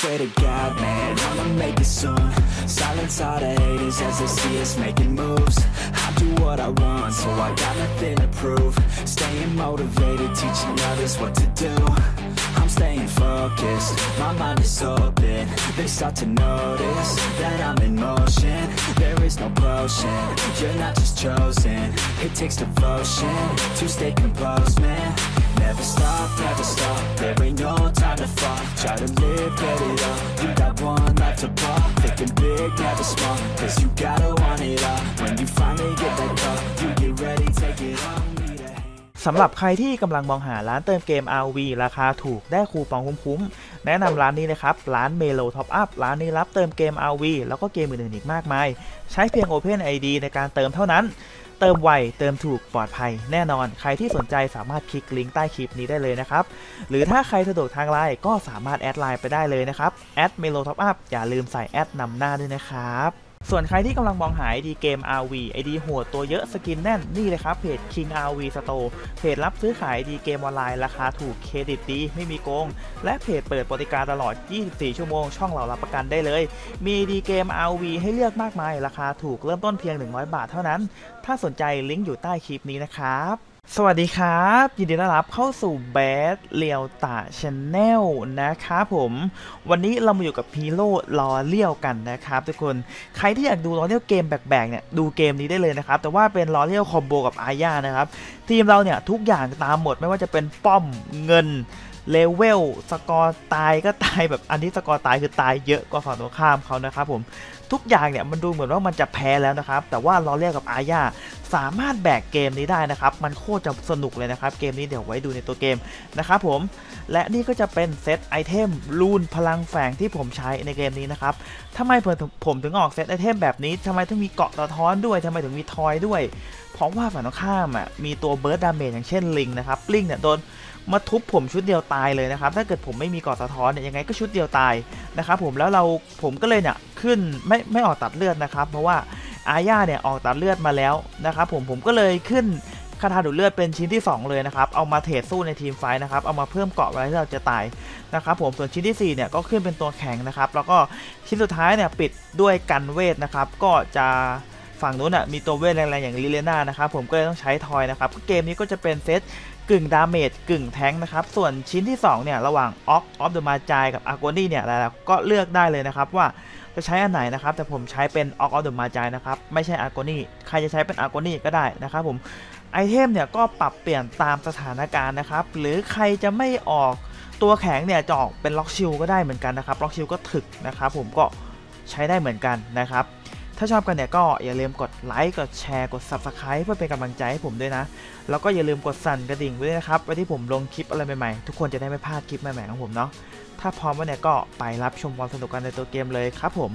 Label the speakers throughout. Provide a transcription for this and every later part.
Speaker 1: swear to God, man, I'ma make it soon. Silence all the haters as they see us making moves. I do what I want, so I got nothing to prove. Staying motivated, teaching others what to do. I'm staying focused, my mind is open. They start to notice that I'm in motion. There is no potion, you're not just chosen. It takes devotion to stay composed, man. Never stop, there ain't no time to fall. Try to live, get it all. You got one life to ball. Thinking big, never small, cause you gotta want it all. When you finally get that call, you get ready, take it on.
Speaker 2: สำหรับใครที่กำลังมองหาร้านเติมเกม ROV ราคาถูกได้คูปองคุ้มๆแนะนำร้านนี้นะครับร้าน Melo Top Up ร้านนี้รับเติมเกม ROV แล้วก็เกมอื่นๆอีกมากมายใช้เพียง Open ID ในการเติมเท่านั้นเติมไวเติมถูกปลอดภัยแน่นอนใครที่สนใจสามารถคลิกลิงก์ใต้คลิปนี้ได้เลยนะครับหรือถ้าใครสะดวกทางไลน์ก็สามารถแอดไลน์ไปได้เลยนะครับ@Melo Top Up อย่าลืมใส่แอดนำหน้าด้วยนะครับส่วนใครที่กำลังมองหา ID เกม ROV ID โหดตัวเยอะสกินแน่นนี่เลยครับเพจ King ROV Store เพจรับซื้อขาย ID เกมออนไลน์ราคาถูกเครดิตดีไม่มีโกงและเพจเปิดบริการตลอด24ชั่วโมงช่องเรารับประกันได้เลยมี ID เกม ROV ให้เลือกมากมายราคาถูกเริ่มต้นเพียง100บาทเท่านั้นถ้าสนใจลิงก์อยู่ใต้คลิปนี้นะครับสวัสดีครับยินดีต้อนรับเข้าสู่แบดเลียวตาชาแนลนะครับผมวันนี้เรามาอยู่กับฮีโร่ล้อเลี้ยวกันนะครับทุกคนใครที่อยากดูล้อเลี้ยวเกมแบกๆเนี่ยดูเกมนี้ได้เลยนะครับแต่ว่าเป็นล้อเลี้ยวคอมโบกับอาญานะครับทีมเราเนี่ยทุกอย่างตามหมดไม่ว่าจะเป็นป้อมเงินเลเวลสกอร์ตายก็ตายแบบอันที่สกอร์ตายคือตายเยอะกว่าฝั่งตรงข้ามเขานะครับผมทุกอย่างเนี่ยมันดูเหมือนว่ามันจะแพ้แล้วนะครับแต่ว่าล้อเลี้ยวกับอาญาสามารถแบกเกมนี้ได้นะครับมันโคตรจะสนุกเลยนะครับเกมนี้เดี๋ยวไว้ดูในตัวเกมนะครับผมและนี่ก็จะเป็นเซตไอเทมรูนพลังแฝงที่ผมใช้ในเกมนี้นะครับทำไมผมถึงออกเซตไอเทมแบบนี้ทำไมถึงมีเกาะสะท้อนด้วยทำไมถึงมีทอยด้วยเพราะว่าฝั่งตรงข้ามมีตัวเบิร์ดดาเมจอย่างเช่นลิงนะครับลิงเนี่ยโดนมาทุบผมชุดเดียวตายเลยนะครับถ้าเกิดผมไม่มีเกาะสะท้อนเนี่ยยังไงก็ชุดเดียวตายนะครับผมแล้วผมก็เลยเนี่ยขึ้นไม่ออกตัดเลือดนะครับเพราะว่าอาญาเนี่ยออกตัดเลือดมาแล้วนะครับผมก็เลยขึ้นคาถาดูดเลือดเป็นชิ้นที่2เลยนะครับเอามาเทรดสู้ในทีมไฟนะครับเอามาเพิ่มเกาะเวลาที่เราจะตายนะครับผมส่วนชิ้นที่4เนี่ยก็ขึ้นเป็นตัวแข็งนะครับแล้วก็ชิ้นสุดท้ายเนี่ยปิดด้วยกันเวทนะครับก็จะฝั่งนู้นมีตัวเวทแรงๆอย่างลิเลน่านะครับผมก็เลยต้องใช้ทอยนะครับเกมนี้ก็จะเป็นเซตกึ่งดาเมจกึ่งแทงนะครับส่วนชิ้นที่2เนี่ยระหว่างออฟเดอะมาจายกับอาร์โกนี่เนี่ยแล้วก็เลือกได้เลยนะครับว่าจะใช้อันไหนนะครับแต่ผมใช้เป็นออฟเดอะมาจายนะครับไม่ใช่อาร์โกนี่ใครจะใช้เป็นอาร์โกนี่ก็ได้นะครับผมไอเทมเนี่ยก็ปรับเปลี่ยนตามสถานการณ์นะครับหรือใครจะไม่ออกตัวแข็งเนี่ยจะออกเป็นล็อกชิลก็ได้เหมือนกันนะครับล็อกชิลก็ถึกนะครับผมก็ใช้ได้เหมือนกันนะครับถ้าชอบกันเนี่ยก็อย่าลืมกดไลค์กดแชร์กด Subscribe เพื่อเป็นกำลังใจให้ผมด้วยนะแล้วก็อย่าลืมกดสั่นกระดิ่งด้วยนะครับไว้ที่ผมลงคลิปอะไรใหม่ๆทุกคนจะได้ไม่พลาดคลิปใหม่ๆของผมเนาะถ้าพร้อมแล้วเนี่ยก็ไปรับชมความสนุกกันในตัวเกมเลยครับผม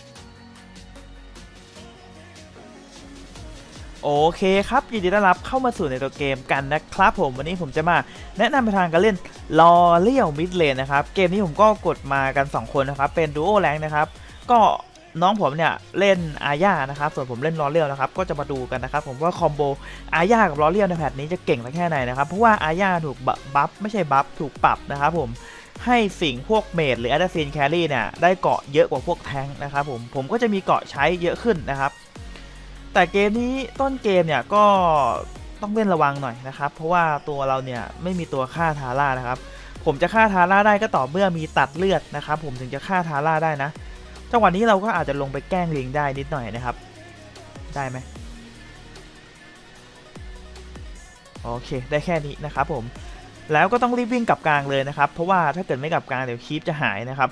Speaker 2: โอเคครับยินดีต้อนรับเข้ามาสู่ในตัวเกมกันนะครับผมวันนี้ผมจะมาแนะนำไปทางการเล่นลอเลี้ยวมิดเลนนะครับเกมนี้ผมก็กดมากัน2คนนะครับเป็นดูโอแรงนะครับก็น้องผมเนี่ยเล่นอาญานะครับส่วนผมเล่นลอเลี้ยวนะครับก็จะมาดูกันนะครับผมว่าคอมโบอาญากับลอเลี้ยวในแพทนี้จะเก่งสักแค่ไหนนะครับเพราะว่าอาญาถูกบัฟไม่ใช่บัฟถูกปรับนะครับผมให้สิ่งพวกเมจหรือแอดซินแครี่เนี่ยได้เกาะเยอะกว่าพวกแทงนะครับผมก็จะมีเกาะใช้เยอะขึ้นนะครับแต่เกมนี้ต้นเกมเนี่ยก็ต้องเล่นระวังหน่อยนะครับเพราะว่าตัวเราเนี่ยไม่มีตัวฆ่าทาร่านะครับผมจะฆ่าทาร่าได้ก็ต่อเมื่อมีตัดเลือดนะครับผมถึงจะฆ่าทาร่าได้นะจังหวะนี้เราก็อาจจะลงไปแกล้งลิงได้นิดหน่อยนะครับได้ไหมโอเคได้แค่นี้นะครับผมแล้วก็ต้องรีบวิ่งกลับกลางเลยนะครับเพราะว่าถ้าเกิดไม่กลับกลางเดี๋ยวคีปจะหายนะครับ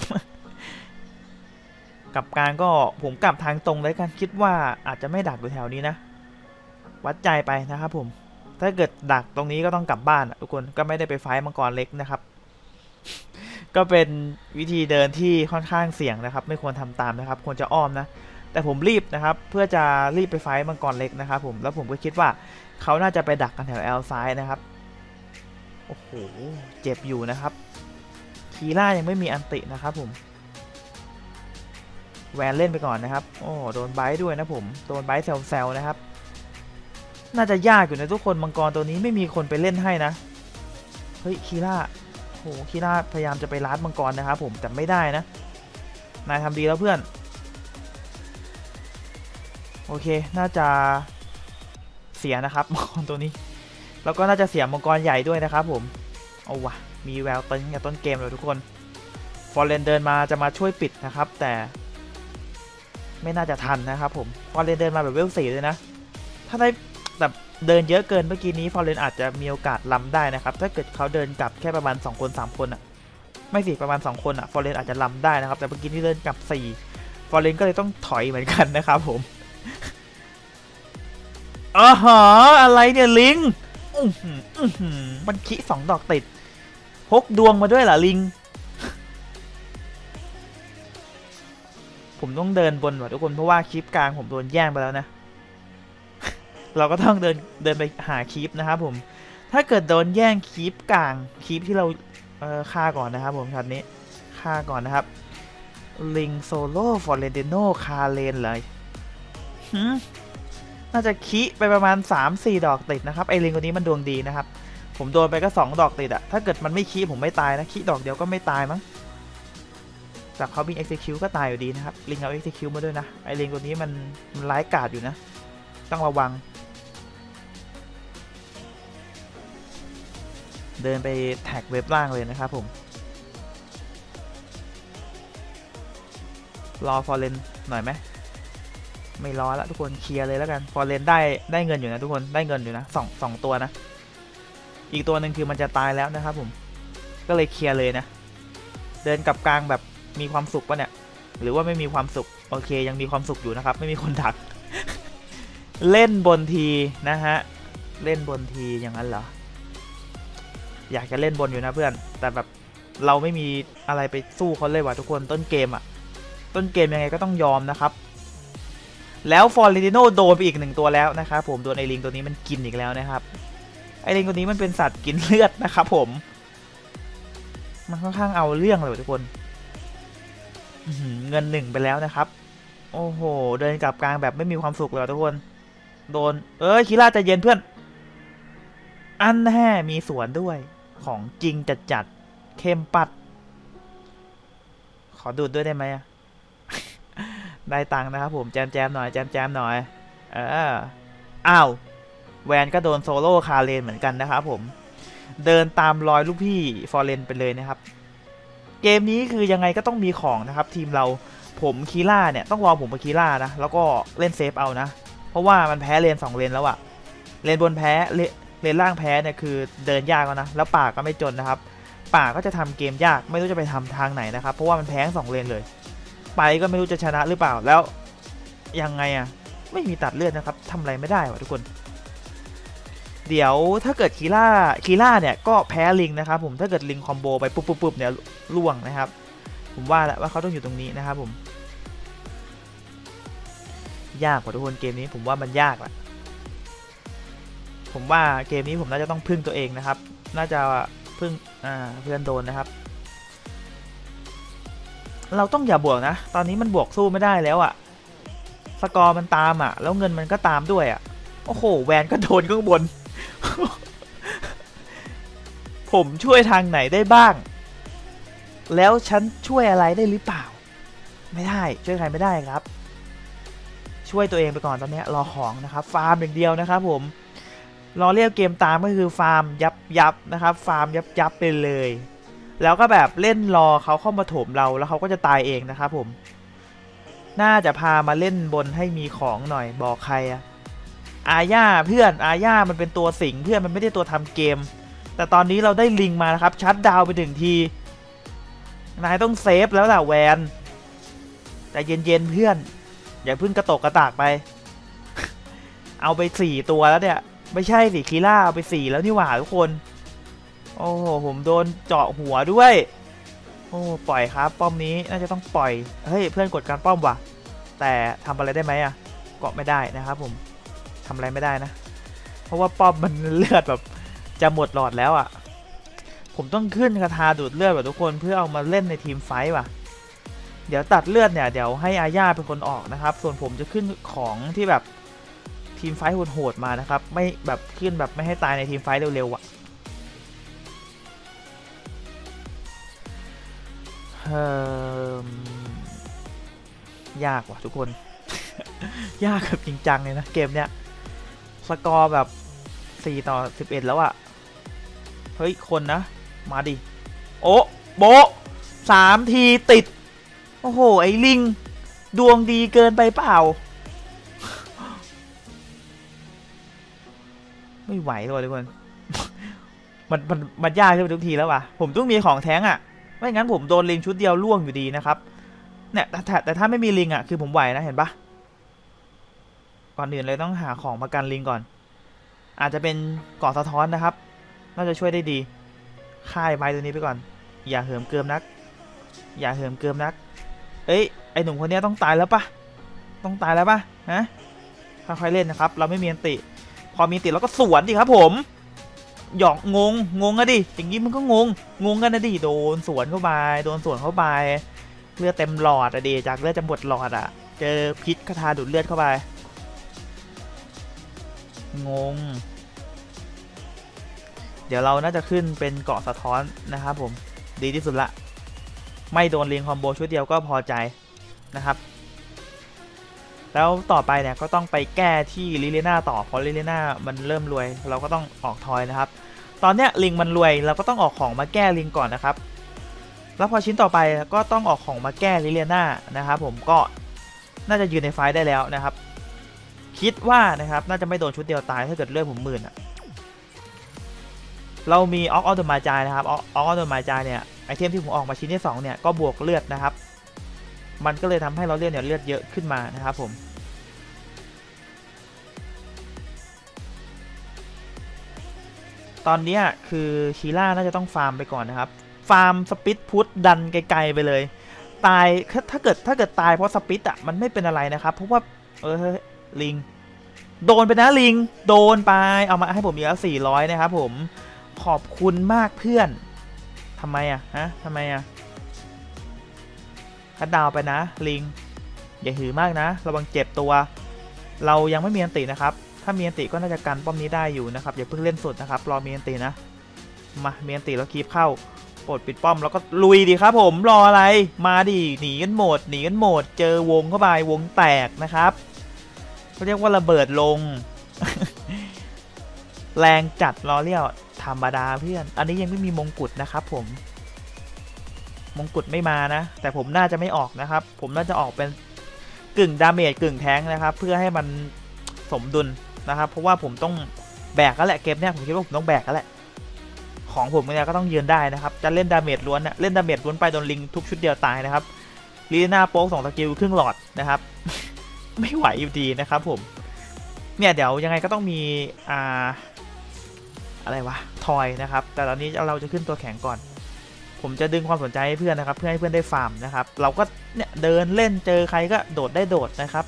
Speaker 2: กลับกลางก็ผมกลับทางตรงเลยกันคิดว่าอาจจะไม่ดักอยู่แถวนี้นะวัดใจไปนะครับผมถ้าเกิดดักตรงนี้ก็ต้องกลับบ้านทุกคนก็ไม่ได้ไปไฟท์มังกรเล็กนะครับก็เป็นวิธีเดินที่ค่อนข้างเสี่ยงนะครับไม่ควรทำตามนะครับควรจะอ้อมนะแต่ผมรีบนะครับเพื่อจะรีบไปไฟท์มังกรเล็กนะครับผมแล้วผมก็คิดว่าเขาน่าจะไปดักกันแถวแอลซ้ายนะครับโอ้โหเจ็บอยู่นะครับคีล่ายังไม่มีอันตินะครับผมแวนเล่นไปก่อนนะครับโอ้โดนไบท์ด้วยนะผมโดนไบท์แซวๆนะครับน่าจะยากอยู่นะทุกคนมังกรตัวนี้ไม่มีคนไปเล่นให้นะเฮ้ยคีล่าโหคีล่าพยายามจะไปลัดมังกรนะครับผมแต่ไม่ได้นะนายทำดีแล้วเพื่อนโอเคน่าจะเสียนะครับมังกรตัวนี้แล้วก็น่าจะเสียมังกรใหญ่ด้วยนะครับผมเอาวะมีแววตึงกับต้นเกมเลยทุกคนฟอร์เรนเดินมาจะมาช่วยปิดนะครับแต่ไม่น่าจะทันนะครับผมฟอร์เรนเดินมาแบบเวล4เลยนะถ้าได้แบบเดินเยอะเกินเมื่อกี้นี้ฟอร์เรนอาจจะมีโอกาสล้ำได้นะครับถ้าเกิดเขาเดินกลับแค่ประมาณ2คน3คนอ่ะไม่สิประมาณ2คนอ่ะฟอร์เรนอาจจะล้ำได้นะครับแต่เมื่อกี้นี้เดินกลับ4ฟอร์เรนก็เลยต้องถอยเหมือนกันนะครับผมอ๋ออะไรเนี่ยลิงมันขี้2 ดอกติดพกดวงมาด้วยเหรอลิงผมต้องเดินบนว่ะทุกคนเพราะว่าคลิปกลางผมโดนแย่งไปแล้วนะ เราก็ต้องเดินไปหาคลิปนะครับผมถ้าเกิดโดนแย่งคลิปกลางคลิปที่เราฆ่าก่อนนะครับผมช็อตนี้ฆ่าก่อนนะครับลิงโซโล่ฟอร์เรนติโนคาเลนเลยน่าจะคิไปประมาณ 3-4 ดอกติดนะครับไอลิงตัวนี้มันดวงดีนะครับผมโดนไปก็2 ดอกติดอะถ้าเกิดมันไม่คิผมไม่ตายนะคิดอกเดียวก็ไม่ตายมั้งแต่เขามี execute ก็ตายอยู่ดีนะครับลิงเอา execute มาด้วยนะไอลิงตัวนี้มันร้ายกาจอยู่นะต้องระวังเดินไปแท็กเว็บล่างเลยนะครับผมรอฟอร์เรนหน่อยไหมไม่รอละทุกคนเคลียร์เลยแล้วกันฟอร์เรนได้เงินอยู่นะทุกคนได้เงินอยู่นะสองตัวนะอีกตัวหนึ่งคือมันจะตายแล้วนะครับผมก็เลยเคลียร์เลยนะเดินกับกลางแบบมีความสุขปะเนี่ยหรือว่าไม่มีความสุขโอเคยังมีความสุขอยู่นะครับไม่มีคนดัก เล่นบนทีนะฮะเล่นบนทีอย่างนั้นเหรออยากจะเล่นบนอยู่นะเพื่อนแต่แบบเราไม่มีอะไรไปสู้เขาเลยว่ะทุกคนต้นเกมอ่ะต้นเกมยังไงก็ต้องยอมนะครับแล้วฟอร์เรนติโนโดนไปอีก1 ตัวแล้วนะครับผมโดนไอลิงตัวนี้มันกินอีกแล้วนะครับไอลิงตัวนี้มันเป็นสัตว์กินเลือดนะครับผมมันค่อนข้างเอาเรื่องเลยทุกคนเงิน1ไปแล้วนะครับโอ้โหเดินกลับกลางแบบไม่มีความสุขเลยทุกคนโดนคิราใจเย็นเพื่อนอันแน่มีสวนด้วยของจริงจัดเข้มปัดขอดูดด้วยได้ไหมได้ตังค์นะครับผมแจมหน่อยแจมหน่อยอ้าวแวนก็โดนโซโล่คาเลนเหมือนกันนะครับผมเดินตามรอยลูกพี่ฟอร์เรนไปเลยนะครับเกมนี้คือยังไงก็ต้องมีของนะครับทีมเราผมคีล่าเนี่ยต้องรอผมไปคีล่านะแล้วก็เล่นเซฟเอานะเพราะว่ามันแพ้เลน2 เลนแล้วอะเลนบนแพ้เลนล่างแพ้เนี่ยคือเดินยากแล้วนะแล้วป่าก็ไม่จนนะครับป่าก็จะทำเกมยากไม่รู้จะไปทำทางไหนนะครับเพราะว่ามันแพ้2 เลนเลยไปก็ไม่รู้จะชนะหรือเปล่าแล้วยังไงอะไม่มีตัดเลือดนะครับทำอะไรไม่ได้วะทุกคนเดี๋ยวถ้าเกิดคีล่าเนี่ยก็แพ้ลิงนะครับผมถ้าเกิดลิงคอมโบไปปุ๊บเนี่ยล่วงนะครับผมว่าแหละว่าเขาต้องอยู่ตรงนี้นะครับผมยากกว่าทุกคนเกมนี้ผมว่ามันยากแหละผมว่าเกมนี้ผมน่าจะต้องพึ่งตัวเองนะครับน่าจะพึ่งเพื่อนโดนนะครับเราต้องอย่าบวกนะตอนนี้มันบวกสู้ไม่ได้แล้วอะสกอร์มันตามอะแล้วเงินมันก็ตามด้วยอะโอ้โหแวนก็โดนข้างบน ผมช่วยทางไหนได้บ้างแล้วฉันช่วยอะไรได้หรือเปล่าไม่ได้ช่วยใครไม่ได้ครับช่วยตัวเองไปก่อนตอนนี้รอของนะครับฟาร์มอย่างเดียวนะครับผมรอเรียกเกมตามก็คือฟาร์มยับนะครับฟาร์มยับไปเลยแล้วก็แบบเล่นรอเขาเข้ามาโถมเราแล้วเขาก็จะตายเองนะครับผมน่าจะพามาเล่นบนให้มีของหน่อยบอกใครอะอาญาเพื่อนอาญามันเป็นตัวสิงเพื่อนมันไม่ได้ตัวทำเกมแต่ตอนนี้เราได้ลิงมานะครับชัดดาวไปถึงทีนายต้องเซฟแล้วแหละแวนแต่เย็นเพื่อนอย่าเพิ่งกระตกกระตากไป เอาไป4 ตัวแล้วเนี่ยไม่ใช่สิคีล่าเอาไป4แล้วนี่หว่าทุกคนโอ้โหผมโดนเจาะหัวด้วยโอ้ปล่อยครับป้อมนี้น่าจะต้องปล่อยเฮ้ยเพื่อนกดการป้อมว่ะแต่ทำอะไรได้ไหมอะเกาะไม่ได้นะครับผมทำอะไรไม่ได้นะเพราะว่าป้อมมันเลือดแบบจะหมดหลอดแล้วอะผมต้องขึ้นคาถาดูดเลือดแบบทุกคนเพื่อเอามาเล่นในทีมไฟท์ว่ะเดี๋ยวตัดเลือดเนี่ยเดี๋ยวให้อาญาเป็นคนออกนะครับส่วนผมจะขึ้นของที่แบบทีมไฟท์โหดๆมานะครับไม่แบบขึ้นแบบไม่ให้ตายในทีมไฟท์เร็วๆอะยากว่ะทุกคน ยากแบบจริงจังเลยนะเกมเนี้ยสกอร์แบบ4-11แล้วอะเฮ้ยคนนะมาดิโอ้โบ3 ทีติดโอ้โหไอ้ลิงดวงดีเกินไปเปล่า ไม่ไหวเลยทุกคน มันยากขึ้นทุกทีแล้วว่ะผมต้องมีของแท้งอะไม่งั้นผมโดนลิงชุดเดียวล่วงอยู่ดีนะครับเนี่ยแต่ถ้าไม่มีลิงอะคือผมไหวนะเห็นปะก่อนอื่นเลยต้องหาของมากันลิงก่อนอาจจะเป็นเกาะสะท้อนนะครับน่าจะช่วยได้ดีค่ายใบตัวนี้ไปก่อนอย่าเหิมเกิมนักอย่าเหิมเกิมนักเอ้ยไอหนุ่มคนนี้ต้องตายแล้วปะต้องตายแล้วปะฮะค่อยๆเล่นนะครับเราไม่มีอันติพอมีอันติเราก็สวนดิครับผมหยอกงงอะดิอย่างนี้มันก็งงกันนะดิโดนสวนเข้าไปโดนสวนเข้าไปเลือดเต็มหลอดอะดิจากเลือดจะหมดหลอดอะเจอพิษคาถาดูดเลือดเข้าไปงงเดี๋ยวเราน่าจะขึ้นเป็นเกาะสะท้อนนะครับผมดีที่สุดละไม่โดนลิงคอมโบชุดเดียวก็พอใจนะครับแล้วต่อไปเนี่ยก็ต้องไปแก้ที่ลิเลียนาต่อเพราะลิเลียนามันเริ่มรวยเราก็ต้องออกทอยนะครับตอนเนี้ยลิงมันรวยเราก็ต้องออกของมาแก้ลิงก่อนนะครับแล้วพอชิ้นต่อไปก็ต้องออกของมาแก้ลิเลียนานะครับผมก็น่าจะยืนในไฟได้แล้วนะครับคิดว่านะครับน่าจะไม่โดนชุดเดียวตายถ้าเกิดเลือดผม10,000อะเรามีออฟเดอะมาจายนะครับออฟเดอะมาจายเนี่ยไอเทมที่ผมออกมาชิ้นที่2เนี่ยก็บวกเลือดนะครับมันก็เลยทำให้เราเลือดเนี่ยเลือดเยอะขึ้นมานะครับผมตอนนี้คือชีล่าน่าจะต้องฟาร์มไปก่อนนะครับฟาร์มสปิดพุทดันไกลๆไปเลยตายถ้าเกิดตายเพราะสปิดอ่ะมันไม่เป็นอะไรนะครับเพราะว่าลิงโดนไปนะลิงโดนไปเอามาให้ผมอีกแล้ว400นะครับผมขอบคุณมากเพื่อนทำไมอ่ะฮะทำไมอ่ะคัดดาวไปนะลิงอย่าหือมากนะระวังเจ็บตัวเรายังไม่มีอันตินะครับถ้ามีอันติก็น่าจะกันป้อมนี้ได้อยู่นะครับอย่าเพิ่งเล่นสุดนะครับรอมีอันตินะมามีอันติแล้วคีบเข้าปลดปิดป้อมแล้วก็ลุยดีครับผมรออะไรมาดิหนีกันหมดเจอวงเข้าไปวงแตกนะครับเขาเรียกว่าระเบิดลง แรงจัดรอเลี้ยวธรรมดาเพื่อนอันนี้ยังไม่มีมงกุฎนะครับผมมงกุฎไม่มานะแต่ผมน่าจะไม่ออกนะครับผมน่าจะออกเป็นกึ่งดาเมจกึ่งแทงนะครับเพื่อให้มันสมดุลนะครับเพราะว่าผมต้องแบกแล้วแหละเกมเนี้ยผมคิดว่าผมต้องแบกแล้วแหละของผมเนี่ยก็ต้องยืนได้นะครับจะเล่นดาเมจล้วนนะเล่นดาเมจล้วนไปโดนลิงทุกชุดเดียวตายนะครับลีน่าโป๊ก2สกิลครึ่งหลอดนะครับ ไม่ไหวอยู่ดีนะครับผมเนี่ยเดี๋ยวยังไงก็ต้องมีอะไรวะทอยนะครับแต่ตอนนี้เราจะขึ้นตัวแข็งก่อนผมจะดึงความสนใจให้เพื่อนนะครับเพื่อให้เพื่อนได้ฟาร์มนะครับเราก็เนี่ยเดินเล่นเจอใครก็โดดได้โดดนะครับ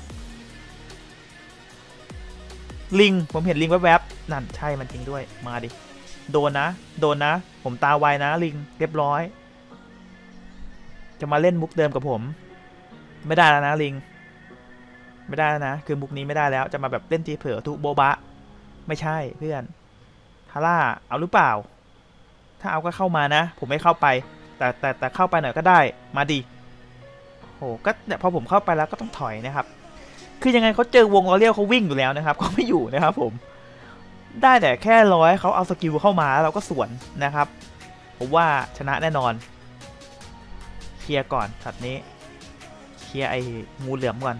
Speaker 2: ลิงผมเห็นลิงแวบๆนั่นใช่มันจริงด้วยมาดิโดนนะผมตาไวนะลิงเรียบร้อยจะมาเล่นมุกเดิมกับผมไม่ได้แล้วนะลิงไม่ได้แล้วนะคือมุกนี้ไม่ได้แล้วจะมาแบบเล่นทีเผลอทุโบบะไม่ใช่เพื่อนฮาร่าเอาหรือเปล่าถ้าเอาก็เข้ามานะผมไม่เข้าไปแต่เข้าไปหน่อยก็ได้มาดิโหก็เนี่ยพอผมเข้าไปแล้วก็ต้องถอยนะครับคือยังไงเขาเจอวงล้อเลี้ยวเขาวิ่งอยู่แล้วนะครับเขาไม่อยู่นะครับผมได้แต่แค่100เขาเอาสกิลเข้ามาแล้วเราก็สวนนะครับผมว่าชนะแน่นอนเคลียร์ก่อนช็อตนี้เคลียร์ไอ้งูเหลือมก่อน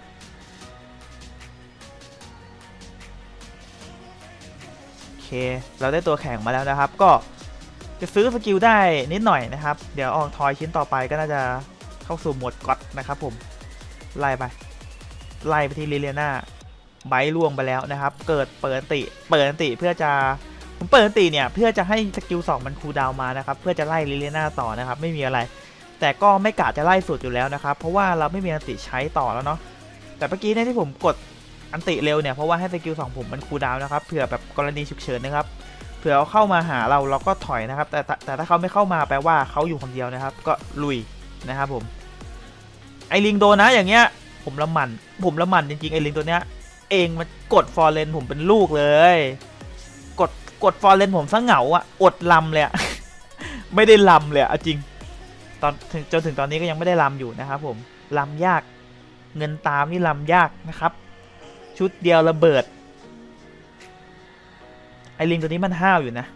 Speaker 2: โอเคเราได้ตัวแข่งมาแล้วนะครับก็จะซื้อสกิลได้นิดหน่อยนะครับเดี๋ยวออกทอยชิ้นต่อไปก็น่าจะเข้าสู่โหมดก๊อตนะครับผมไล่ไปที่ลิเลียนาไบล่วงไปแล้วนะครับเปิดอันติเพื่อจะผมเปิดอันติเนี่ยเพื่อจะให้สกิล2มันคูลดาวน์มานะครับเพื่อจะไล่ลิเลียนาต่อนะครับไม่มีอะไรแต่ก็ไม่กะจะไล่สุดอยู่แล้วนะครับเพราะว่าเราไม่มีอันติใช้ต่อแล้วเนาะแต่เมื่อกี้เนี่ยที่ผมกดอันติเร็วเนี่ยเพราะว่าให้สกิล2ผมมันคูลดาวน์นะครับเผื่อแบบกรณีฉุกเฉินนะครับเผื่อเขาเข้ามาหาเราก็ถอยนะครับแต่ถ้าเขาไม่เข้ามาแปลว่าเขาอยู่คนเดียวนะครับก็ลุยนะครับผมไอลิงโดนนะอย่างเงี้ยผมละหมันจริงๆไอลิงตัวเนี้ยเองมันกดฟอร์เรนผมเป็นลูกเลยกดฟอร์เรนผมซะเหงาอ่ะอดลำเลย ไม่ได้ลำเลยจริงจนถึงตอนนี้ก็ยังไม่ได้ลำอยู่นะครับผมลำยากเงินตามนี่ลำยากนะครับชุดเดียวระเบิดไอลิงตัวนี้มันห้าวอยู่นะ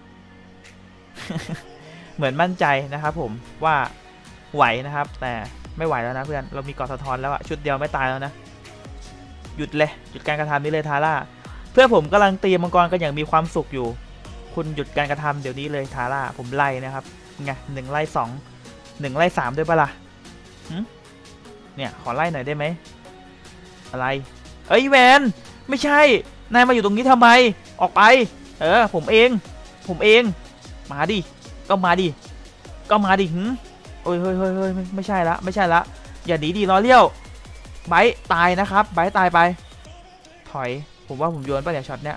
Speaker 2: เหมือนมั่นใจนะครับผมว่าไหวนะครับแต่ไม่ไหวแล้วนะเพื่อนเรามีเกาะสะท้อนแล้วอะชุดเดียวไม่ตายแล้วนะหยุดเลยหยุดการกระทำนี้เลยทาร่าเพื่อผมกำลังตีมังกรกันอย่างมีความสุขอยู่คุณหยุดการกระทำเดี๋ยวนี้เลยทาร่าผมไล่นะครับไง1 ไล่ 2 1 ไล่ 3ด้วยปะล่ะเนี่ยขอไล่หน่อยได้ไหมอะไรเอ้ยแวนไม่ใช่นายมาอยู่ตรงนี้ทำไมออกไปผมเองมาดิก็มาดิโอ้ยเฮ้ยไม่ใช่ละอย่าหนีดิล้อเลี้ยวไบต์ตายนะครับไบต์ตายไปถอยผมว่าผมโยนไปเนี่ยช็อตเนี้ย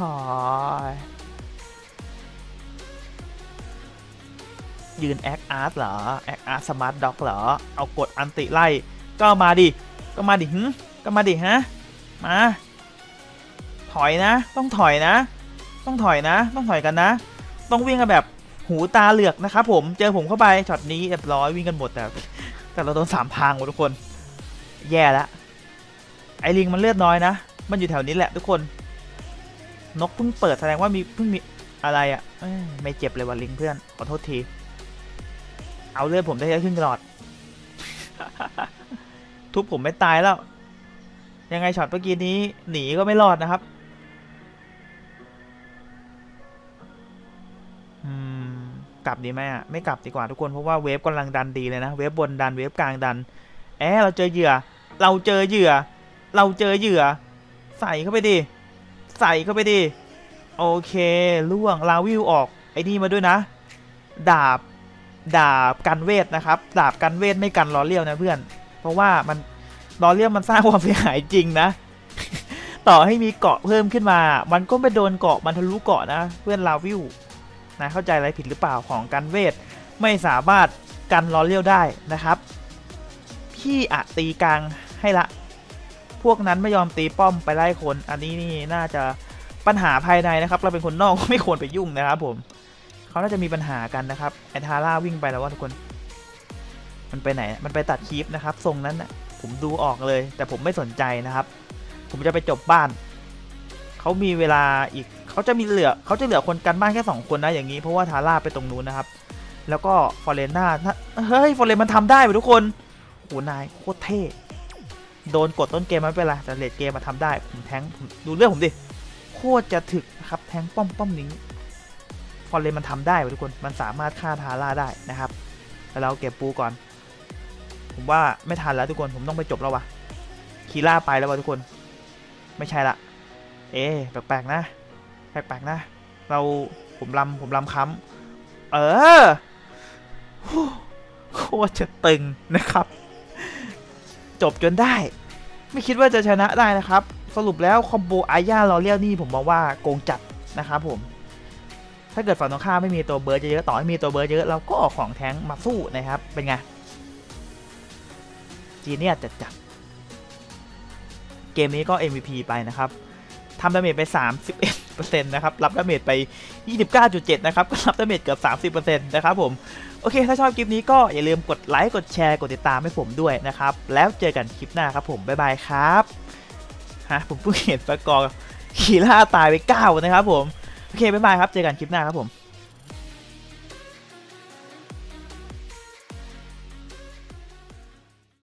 Speaker 2: ยืนแอคอาร์ตเหรอแอคอาร์ตสมาร์ทด็อกเหรอเอากดอันติไล่ก็มาดิก็มาดิฮะมาถอยนะต้องถอยกันนะต้องวิ่งกันแบบหูตาเหลือกนะครับผมเจอผมเข้าไปช็อตนี้เรียบร้อยวิ่งกันหมดแต่เราโดน3 ทางหมดทุกคนแย่แล้วไอลิงมันเลือดน้อยนะมันอยู่แถวนี้แหละทุกคนนกเพิ่งเปิดแสดงว่าเพิ่งมีอะไรอ่ะไม่เจ็บเลยว่ะลิงเพื่อนขอโทษทีเอาเลือดผมได้แค่ครึ่งหลอด ทุบผมไม่ตายแล้วยังไงช็อตเมื่อกี้นี้หนีก็ไม่รอดนะครับกลับดีไหมอ่ะไม่กลับดีกว่าทุกคนเพราะว่าเวฟกำลังดันดีเลยนะเวฟบนดันเวฟกลางดันเราเจอเหยื่อใส่เข้าไปดิโอเคล่วงลาวิวออกไอ้นี่มาด้วยนะดาบกันเวทนะครับดาบกันเวทไม่กันล้อเลี้ยวนะเพื่อนเพราะว่ามันล้อเลี้ยวมันสร้างความเสียหายจริงนะ ต่อให้มีเกาะเพิ่มขึ้นมามันก็ไม่โดนเกาะมันทะลุเกาะนะเพื่อนลาวิวนะเข้าใจอะไรผิดหรือเปล่าของกันเวทไม่สามารถกันล้อเลี้ยวได้นะครับพี่ตีกลางให้ละพวกนั้นไม่ยอมตีป้อมไปไล่คนอันนี้นี่น่าจะปัญหาภายในนะครับเราเป็นคนนอกไม่ควรไปยุ่งนะครับผมเขาน่าจะมีปัญหากันนะครับไอทาร่าวิ่งไปแล้วว่าทุกคนมันไปไหนมันไปตัดคลิปนะครับทรงนั้นน่ะผมดูออกเลยแต่ผมไม่สนใจนะครับผมจะไปจบบ้านเขามีเวลาอีกเขาจะเหลือคนกันบ้านแค่2 คนนะอย่างนี้เพราะว่าทาร่าไปตรงนู้นนะครับแล้วก็ฟอเรน่าเฮ้ยฟอเรนมันทำได้ไปทุกคนโหนายโคตรเท่โดนกดต้นเกมไม่เป็นไรแต่เลดเกมมาทำได้ผมแทงดูเรื่องผมดิโคตรจะถึกครับแทงป้อมนี้ฟอเรนมันทำได้ไปทุกคนมันสามารถฆ่าทาร่าได้นะครับแล้วเราเก็บปูก่อนผมว่าไม่ทันแล้วทุกคนผมต้องไปจบแล้ววะคีร่าไปแล้ววะทุกคนไม่ใช่ละแปลกๆนะผมลำค้ำโคตรจะตึงนะครับจบจนได้ไม่คิดว่าจะชนะได้นะครับสรุปแล้วคอมโบอาญาเราเรียกนี่ผมมองว่าโกงจัดนะครับผมถ้าเกิดฝั่งตรงข้ามไม่มีตัวเบิร์ดเยอะต่อให้มีตัวเบิร์ดเยอะเราก็ออกของแท้งมาสู้นะครับเป็นไงจีเนียสจัดเกมนี้ก็ MVP ไปนะครับทำดาเมจไป 31% นะครับรับดาเมจไป 29.7 นะครับก็รับดาเมจเกือบ 30% นะครับผมโอเคถ้าชอบคลิปนี้ก็อย่าลืมกดไลค์กดแชร์กดติดตามให้ผมด้วยนะครับแล้วเจอกันคลิปหน้าครับผมบ๊ายบายครับผมเพิ่งเห็นประกอบขี่ล่าตายไป9นะครับผมโอเคบ๊ายบายครับเจอกันคลิปหน้าครับผม